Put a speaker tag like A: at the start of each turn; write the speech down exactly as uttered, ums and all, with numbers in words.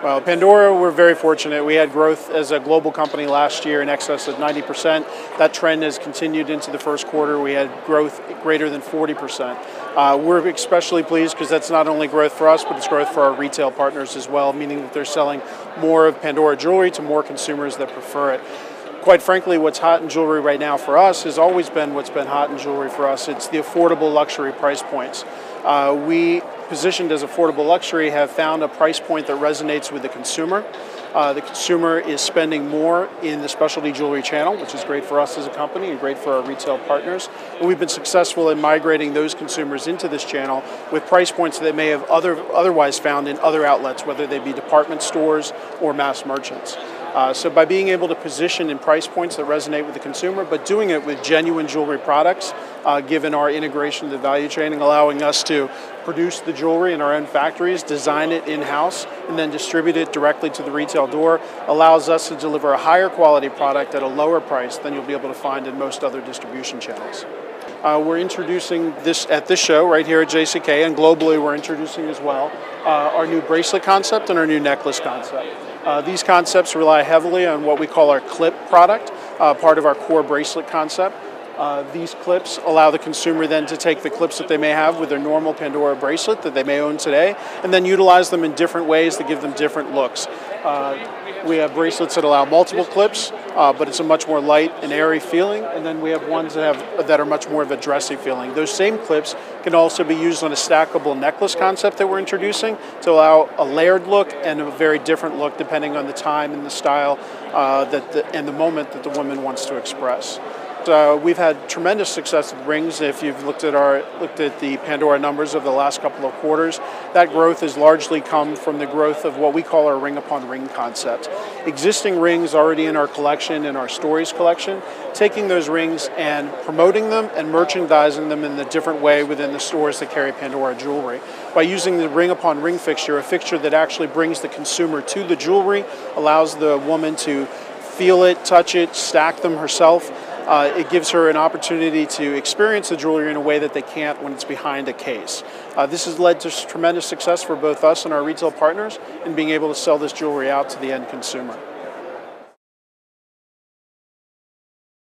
A: Well, Pandora, we're very fortunate. We had growth as a global company last year in excess of ninety percent. That trend has continued into the first quarter. We had growth greater than forty percent. Uh, we're especially pleased because that's not only growth for us, but it's growth for our retail partners as well, meaning that they're selling more of Pandora jewelry to more consumers that prefer it. Quite frankly, what's hot in jewelry right now for us has always been what's been hot in jewelry for us. It's the affordable luxury price points. Uh, we, positioned as affordable luxury, have found a price point that resonates with the consumer. Uh, the consumer is spending more in the specialty jewelry channel, which is great for us as a company and great for our retail partners. And we've been successful in migrating those consumers into this channel with price points that they may have other, otherwise found in other outlets, whether they be department stores or mass merchants. Uh, so by being able to position in price points that resonate with the consumer, but doing it with genuine jewelry products, uh, given our integration of the value chain and allowing us to produce the jewelry in our own factories, design it in-house, and then distribute it directly to the retail door, allows us to deliver a higher quality product at a lower price than you'll be able to find in most other distribution channels. Uh, we're introducing this at this show right here at J C K, and globally we're introducing as well uh, our new bracelet concept and our new necklace concept. Uh, these concepts rely heavily on what we call our clip product, uh, part of our core bracelet concept. Uh, these clips allow the consumer then to take the clips that they may have with their normal Pandora bracelet that they may own today, and then utilize them in different ways that give them different looks. Uh, we have bracelets that allow multiple clips, uh, but it's a much more light and airy feeling, and then we have ones that have that are much more of a dressy feeling. Those same clips can also be used on a stackable necklace concept that we're introducing to allow a layered look and a very different look depending on the time and the style uh, that the, and the moment that the woman wants to express. Uh, we've had tremendous success with rings. If you've looked at our looked at the Pandora numbers over the last couple of quarters, that growth has largely come from the growth of what we call our ring upon ring concept. Existing rings already in our collection, in our Stories collection, taking those rings and promoting them and merchandising them in a different way within the stores that carry Pandora jewelry. By using the ring upon ring fixture, a fixture that actually brings the consumer to the jewelry, allows the woman to feel it, touch it, stack them herself. Uh, it gives her an opportunity to experience the jewelry in a way that they can't when it's behind a case. Uh, this has led to tremendous success for both us and our retail partners in being able to sell this jewelry out to the end consumer.